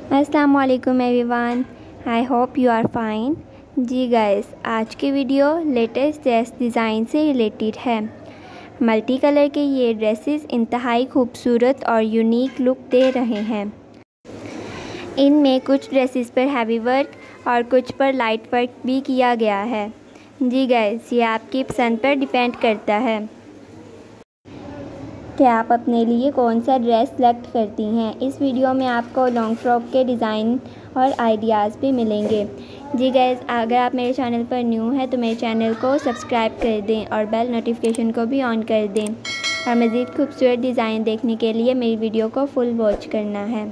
अस्सलाम वालेकुम everyone, I hope you are fine. जी गाइस, आज की वीडियो लेटेस्ट ड्रेस डिज़ाइन से रिलेटेड है। मल्टी कलर के ये ड्रेसेस इंतहाई खूबसूरत और यूनिक लुक दे रहे हैं। इनमें कुछ ड्रेसेस पर हैवी वर्क और कुछ पर लाइट वर्क भी किया गया है। जी गाइस, ये आपकी पसंद पर डिपेंड करता है कि आप अपने लिए कौन सा ड्रेस सेलेक्ट करती हैं। इस वीडियो में आपको लॉन्ग फ्रॉक के डिज़ाइन और आइडियाज़ भी मिलेंगे। जी गाइस, अगर आप मेरे चैनल पर न्यू हैं तो मेरे चैनल को सब्सक्राइब कर दें और बेल नोटिफिकेशन को भी ऑन कर दें। और मज़ीद खूबसूरत डिज़ाइन देखने के लिए मेरी वीडियो को फुल वॉच करना है।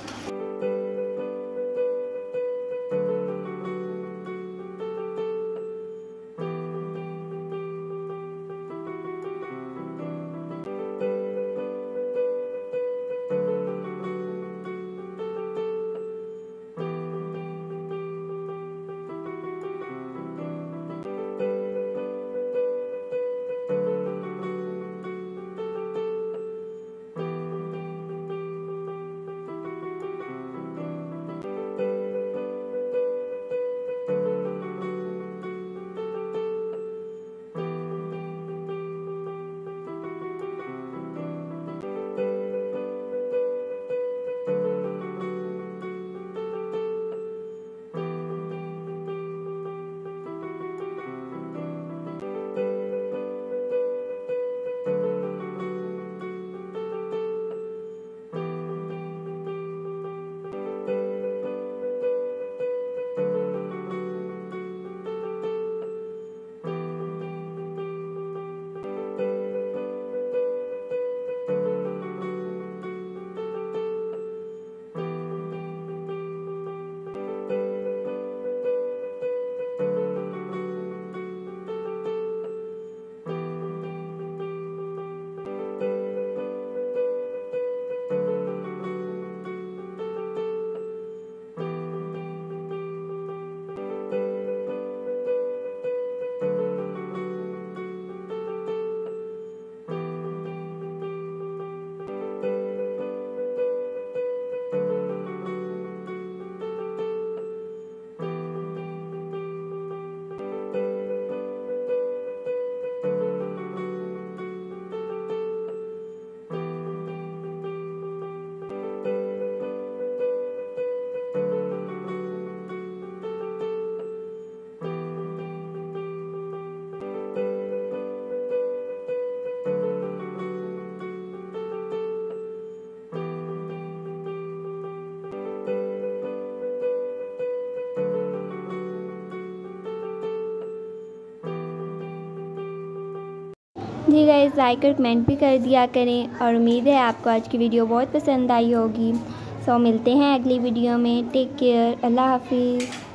जी गाइस, लाइक और कमेंट भी कर दिया करें और उम्मीद है आपको आज की वीडियो बहुत पसंद आई होगी। सो मिलते हैं अगली वीडियो में। टेक केयर, अल्लाह हाफिज़।